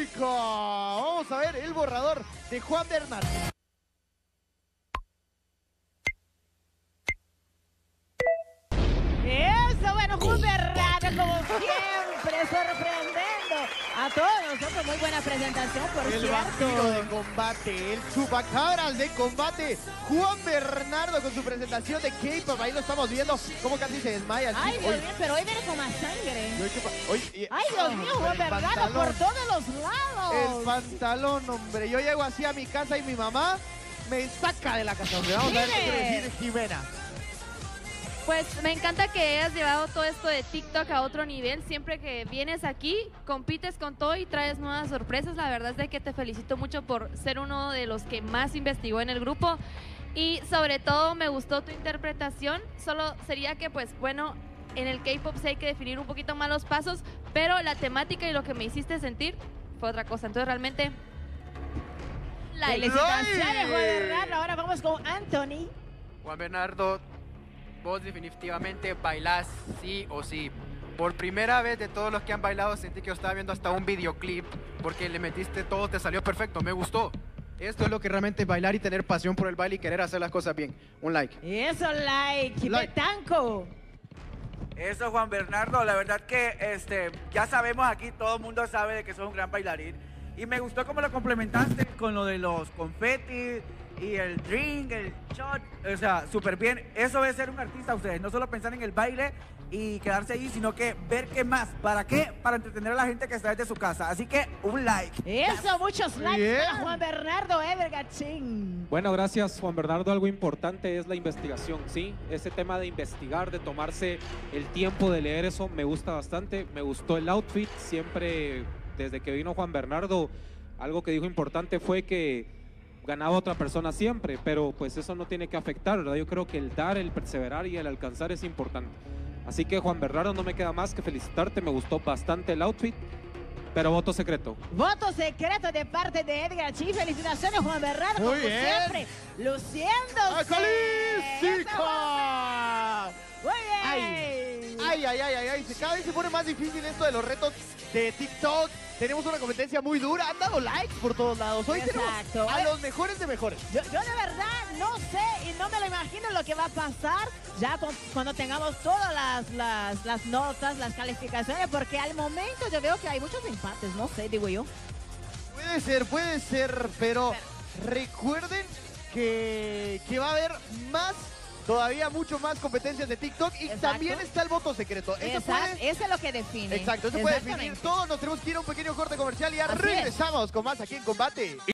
Chico. Vamos a ver el borrador de Juan Bernardo. Eso, bueno, Juan Bernardo, como siempre, sorprendiendo a todos nosotros. Muy buena presentación, por El cierto. vampiro de combate, el chupacabras de combate, Juan Bernardo con su presentación de K-pop. Ahí lo estamos viendo, como casi se desmaya. Ay, Dios mío, pero hoy viene con más sangre. Ay, Dios mío, Juan Bernardo, por todos los lados. El pantalón, hombre. Yo llego así a mi casa y mi mamá me saca de la casa, hombre. Vamos a ver qué quiere decir Jimena. Pues me encanta que hayas llevado todo esto de TikTok a otro nivel. Siempre que vienes aquí, compites con todo y traes nuevas sorpresas. La verdad es de que te felicito mucho por ser uno de los que más investigó en el grupo. Y sobre todo me gustó tu interpretación. Solo sería que, pues bueno, en el K-pop sí hay que definir un poquito más los pasos, pero la temática y lo que me hiciste sentir fue otra cosa. Entonces realmente... Felicitaciones, Juan Bernardo. Ahora vamos con Anthony. Juan Bernardo, vos definitivamente bailás sí o sí. Por primera vez de todos los que han bailado sentí que yo estaba viendo hasta un videoclip porque le metiste todo, te salió perfecto, me gustó. Esto es lo que realmente es bailar y tener pasión por el baile y querer hacer las cosas bien. Un like. Eso, like. Petanco. Eso, Juan Bernardo, la verdad que ya sabemos aquí, todo el mundo sabe de que sos un gran bailarín. Y me gustó cómo lo complementaste con lo de los confetis y el drink, el shot. O sea, súper bien. Eso es ser un artista, ustedes. No solo pensar en el baile y quedarse ahí, sino que ver qué más. ¿Para qué? Para entretener a la gente que está desde su casa. Así que un like. Eso, muchos likes para Juan Bernardo Evergachín. Bueno, gracias, Juan Bernardo. Algo importante es la investigación, ¿sí? Ese tema de investigar, de tomarse el tiempo de leer eso, me gusta bastante. Me gustó el outfit. Siempre, desde que vino Juan Bernardo, algo que dijo importante fue que ganaba otra persona siempre, pero pues eso no tiene que afectar, ¿verdad? Yo creo que el dar, el perseverar y el alcanzar es importante. Así que, Juan Bernardo, no me queda más que felicitarte. Me gustó bastante el outfit, pero voto secreto. Voto secreto de parte de Edgar Chi. Felicitaciones, Juan Bernardo, como siempre, luciéndose. Muy bien. Ay. Cada vez se pone más difícil esto de los retos de TikTok. Tenemos una competencia muy dura. Han dado likes por todos lados. Hoy tenemos a los mejores de mejores. Yo de verdad no sé y no me lo imagino lo que va a pasar ya cuando tengamos todas las notas, las calificaciones, porque al momento yo veo que hay muchos empates, no sé, digo yo. Puede ser, pero recuerden que va a haber todavía mucho más competencias de TikTok y también está el voto secreto. Eso es lo que define. Exacto, eso puede definir todo. Nos tenemos que ir a un pequeño corte comercial y ya regresamos con más aquí en Combate.